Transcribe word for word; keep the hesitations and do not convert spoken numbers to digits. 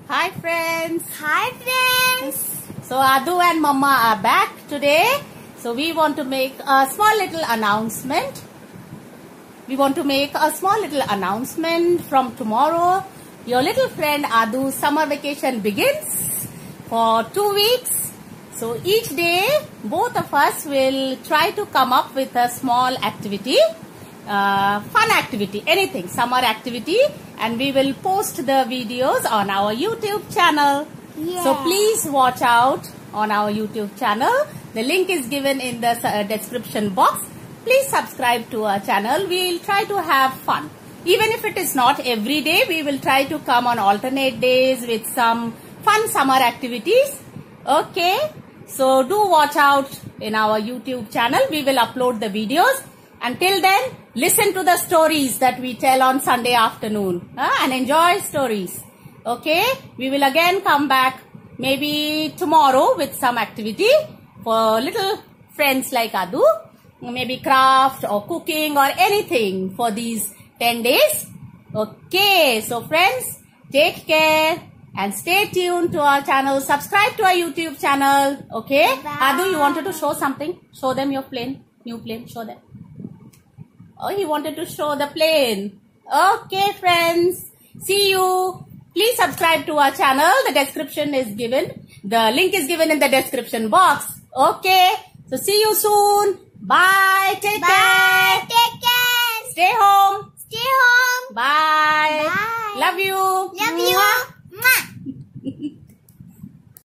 Hi friends. Hi friends. So Adu and Mama are back today. So we want to make a small little announcement. We want to make a small little announcement from tomorrow. Your little friend Adu's summer vacation begins for two weeks. So each day both of us will try to come up with a small activity. Uh, fun activity, anything, summer activity, and we will post the videos on our YouTube channel. Yeah. So please watch out on our YouTube channel. The link is given in the uh, description box. Please subscribe to our channel. We will try to have fun. Even if it is not every day, we will try to come on alternate days with some fun summer activities. Okay, so do watch out in our YouTube channel. We will upload the videos. Until then, listen to the stories that we tell on Sunday afternoon uh, and enjoy stories. Okay, we will again come back maybe tomorrow with some activity for little friends like Adu. Maybe craft or cooking or anything for these ten days. Okay, so friends, take care and stay tuned to our channel. Subscribe to our YouTube channel. Okay, Bye. Adu, you wanted to show something? Show them your plane, new plane, show them. Oh, he wanted to show the plane. Okay, friends. See you. Please subscribe to our channel. The description is given. The link is given in the description box. Okay. So, see you soon. Bye. Take Bye. care. Take care. Stay home. Stay home. Bye. Bye. Love you. Love you.